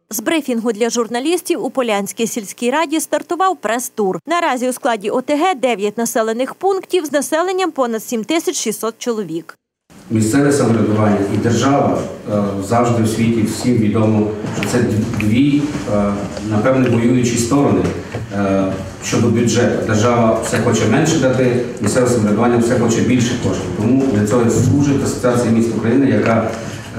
З брифінгу для журналістів у Полянській сільській раді стартував прес-тур. Наразі у складі ОТГ 9 населених пунктів з населенням понад 7600 чоловік. Місцеве самоврядування і держава завжди в світі всім відомо, що це дві, напевне, воюючі сторони щодо бюджету. Держава все хоче менше дати, місцеве самоврядування все хоче більше коштів. Тому для цього служить Асоціація міст України, яка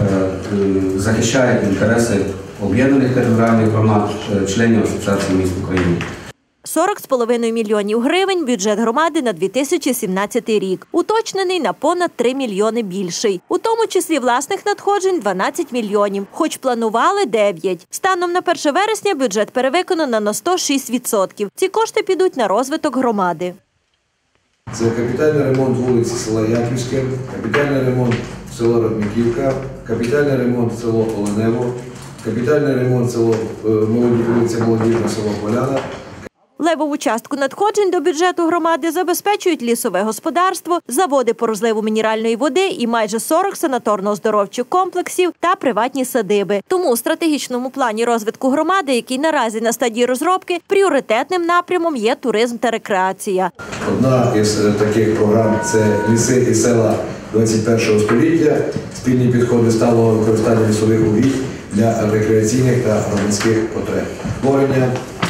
захищає інтереси об'єднаних територіальних громад, членів Асоціації міст України. 40,5 мільйонів гривень – бюджет громади на 2017 рік. Уточнений на понад 3 мільйони більший. У тому числі власних надходжень – 12 мільйонів, хоч планували – 9. Станом на 1 вересня бюджет перевиконано на 106%. Ці кошти підуть на розвиток громади. Це капітальний ремонт вулиці села Яківське, капітальний ремонт села Родниківка, капітальний ремонт село Оленево, капітальний ремонт вулиця Молодіжна, село Поляна. Левову частку надходжень до бюджету громади забезпечують лісове господарство, заводи по розливу мінеральної води і майже 40 санаторно-оздоровчих комплексів та приватні садиби. Тому у стратегічному плані розвитку громади, який наразі на стадії розробки, пріоритетним напрямом є туризм та рекреація. Одна із таких програм – це ліси і села 21 століття, спільні підходи сталого використання лісових угідь для рекреаційних та громадських потреб. Створення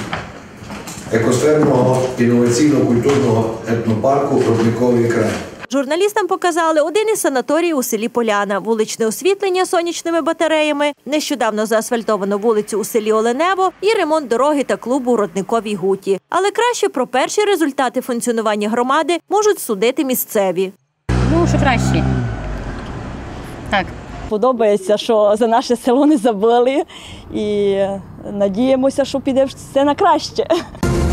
екосферного, інноваційно-культурного етнопарку «Родниковий край». Журналістам показали один із санаторіїв у селі Поляна, вуличне освітлення сонячними батареями, нещодавно заасфальтовану вулицю у селі Оленево і ремонт дороги та клубу у Родниковій Гуті. Але краще про перші результати функціонування громади можуть судити місцеві. Ну, що краще. Так. Подобається, що за наше село не забули і надіємося, що піде все на краще.